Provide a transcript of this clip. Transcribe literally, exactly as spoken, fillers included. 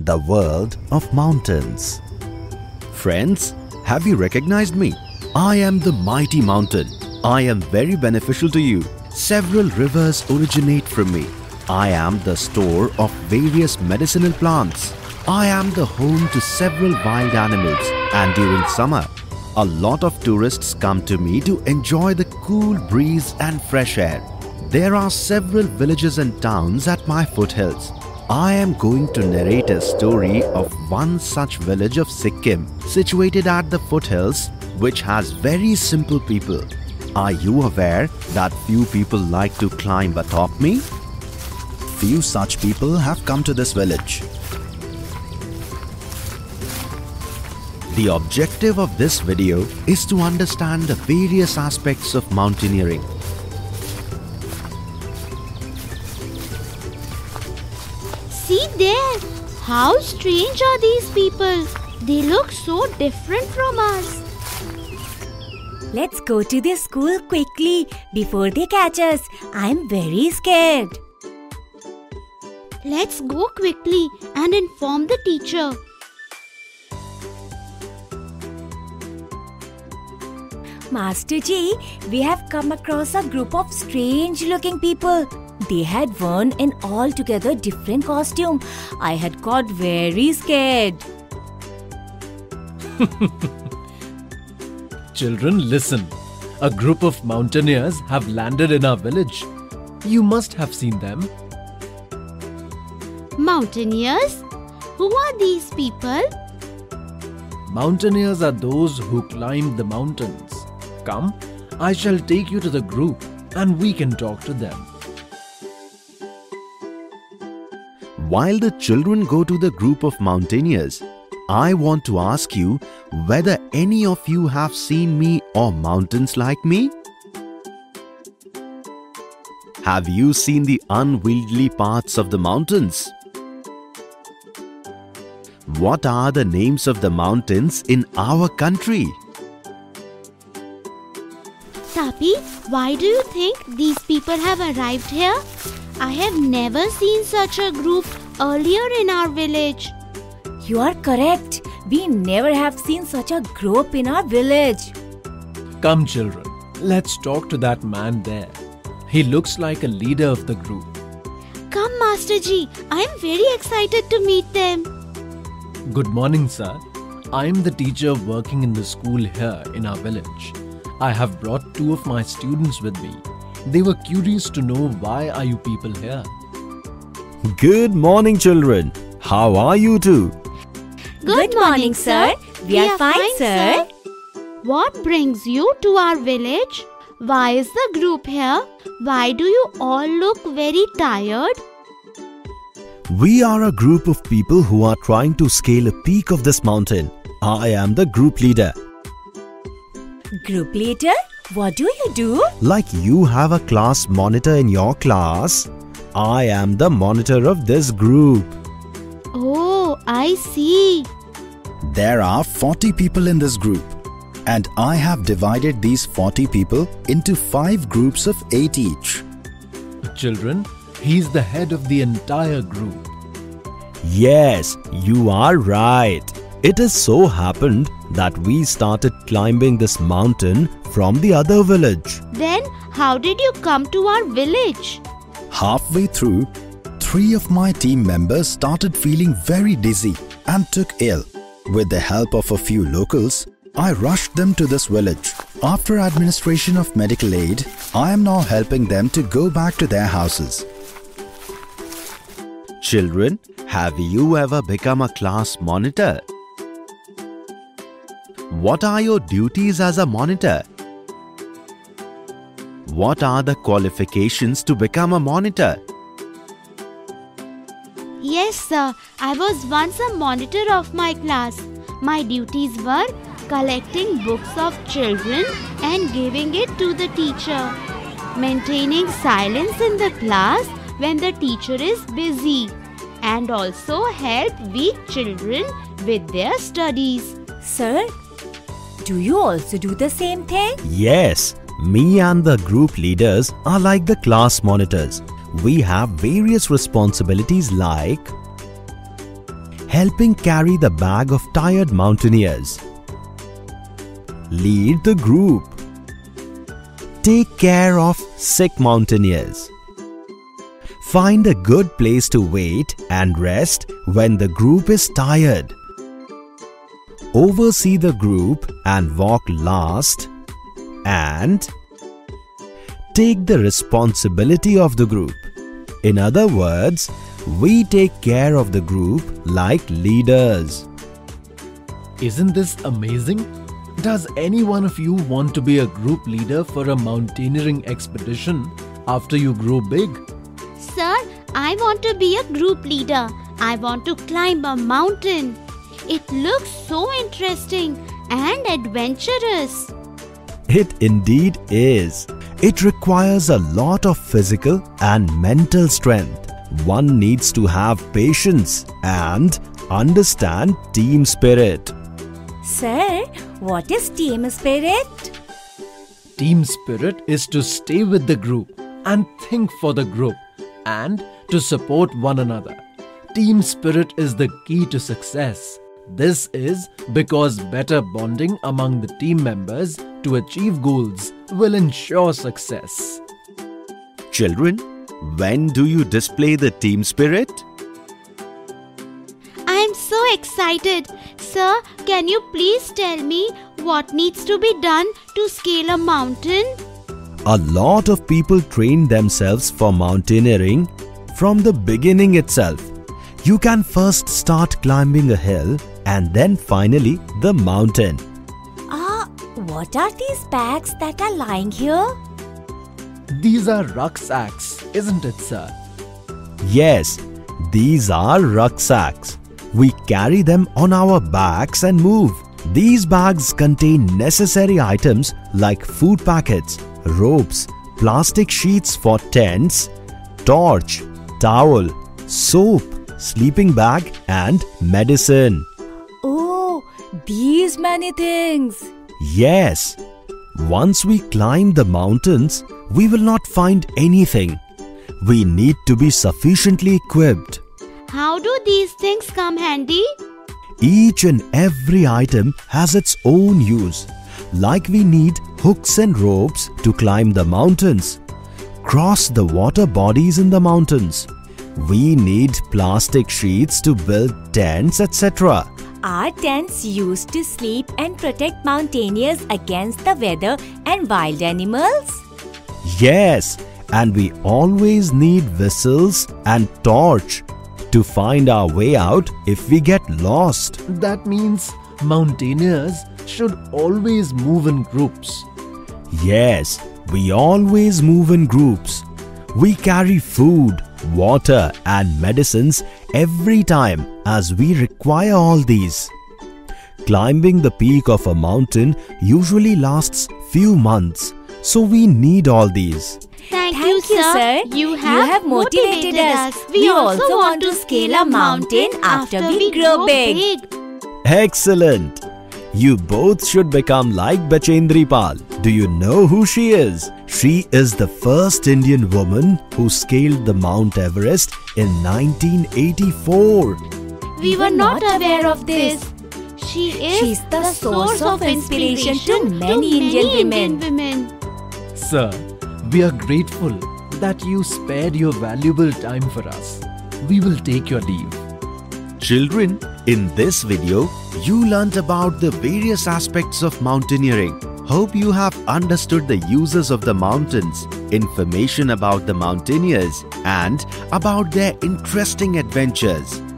the world of mountains. Friends, have you recognized me? I am the mighty mountain. I am very beneficial to you. Several rivers originate from me. I am the store of various medicinal plants. I am the home to several wild animals, and during summer, a lot of tourists come to me to enjoy the cool breeze and fresh air. There are several villages and towns at my foothills. I am going to narrate a story of one such village of Sikkim, situated at the foothills, which has very simple people. Are you aware that few people like to climb atop me? Few such people have come to this village. The objective of this video is to understand the various aspects of mountaineering. See there! How strange are these people? They look so different from us. Let's go to their school quickly before they catch us. I'm very scared. Let's go quickly and inform the teacher. Master Ji, we have come across a group of strange-looking people. They had worn an altogether different costume. I had got very scared. Children, listen. A group of mountaineers have landed in our village. You must have seen them. Mountaineers? Who are these people? Mountaineers are those who climb the mountains. Come, I shall take you to the group and we can talk to them. While the children go to the group of mountaineers, I want to ask you whether any of you have seen me or mountains like me? Have you seen the unwieldy paths of the mountains? What are the names of the mountains in our country? Tapi, why do you think these people have arrived here? I have never seen such a group earlier in our village. You are correct. We never have seen such a group in our village. Come children, let's talk to that man there. He looks like a leader of the group. Come Master Ji, I am very excited to meet them. Good morning, sir. I am the teacher working in the school here in our village. I have brought two of my students with me. They were curious to know why are you people here. Good morning, children. How are you two? Good, Good morning, sir. We, we are, are fine, fine sir. sir. What brings you to our village? Why is the group here? Why do you all look very tired? We are a group of people who are trying to scale a peak of this mountain. I am the group leader. Group leader? What do you do? Like you have a class monitor in your class, I am the monitor of this group. Oh, I see. There are forty people in this group, and I have divided these forty people into five groups of eight each. Children, he's the head of the entire group. Yes, you are right. It has so happened that we started climbing this mountain from the other village. Then, how did you come to our village? Halfway through, three of my team members started feeling very dizzy and took ill. With the help of a few locals, I rushed them to this village. After administration of medical aid, I am now helping them to go back to their houses. Children, have you ever become a class monitor? What are your duties as a monitor? What are the qualifications to become a monitor? Yes, sir. I was once a monitor of my class. My duties were collecting books of children and giving it to the teacher, maintaining silence in the class when the teacher is busy, and also help weak children with their studies. Sir, do you also do the same thing? Yes, me and the group leaders are like the class monitors. We have various responsibilities like helping carry the bag of tired mountaineers. Lead the group. Take care of sick mountaineers. Find a good place to wait and rest when the group is tired. Oversee the group and walk last. And take the responsibility of the group. In other words, we take care of the group like leaders. Isn't this amazing? Does any one of you want to be a group leader for a mountaineering expedition after you grow big? Sir, I want to be a group leader. I want to climb a mountain. It looks so interesting and adventurous. It indeed is. It requires a lot of physical and mental strength. One needs to have patience and understand team spirit. Sir, what is team spirit? Team spirit is to stay with the group and think for the group and to support one another. Team spirit is the key to success. This is because better bonding among the team members to achieve goals will ensure success. Children, when do you display the team spirit? I am so excited. Sir, can you please tell me what needs to be done to scale a mountain? A lot of people train themselves for mountaineering from the beginning itself. You can first start climbing a hill and then finally the mountain. Ah, uh, what are these bags that are lying here? These are rucksacks, isn't it, sir? Yes, these are rucksacks. We carry them on our backs and move. These bags contain necessary items like food packets, ropes, plastic sheets for tents, torch, towel, soap, sleeping bag and medicine. Oh, these many things. Yes. Once we climb the mountains, we will not find anything. We need to be sufficiently equipped. How do these things come handy? Each and every item has its own use. Like we need hooks and ropes to climb the mountains, cross the water bodies in the mountains. We need plastic sheets to build tents, et cetera. Are tents used to sleep and protect mountaineers against the weather and wild animals? Yes, and we always need whistles and torch to find our way out if we get lost. That means mountaineers should always move in groups. Yes, we always move in groups. We carry food, water and medicines every time as we require all these. Climbing the peak of a mountain usually lasts few months, so we need all these. Thank, Thank you, sir. You have, you have motivated, motivated us. us. We, we also, also want to scale a mountain after, after we, we grow, grow big. big. Excellent. You both should become like Bachendri Pal. Do you know who she is? She is the first Indian woman who scaled the Mount Everest in nineteen eighty-four. We were not aware of this. She is She's the, the source of inspiration, inspiration to many, to many Indian, Indian women. women. Sir, we are grateful that you spared your valuable time for us. We will take your leave. Children, in this video, you learnt about the various aspects of mountaineering. Hope you have understood the uses of the mountains, information about the mountaineers, and about their interesting adventures.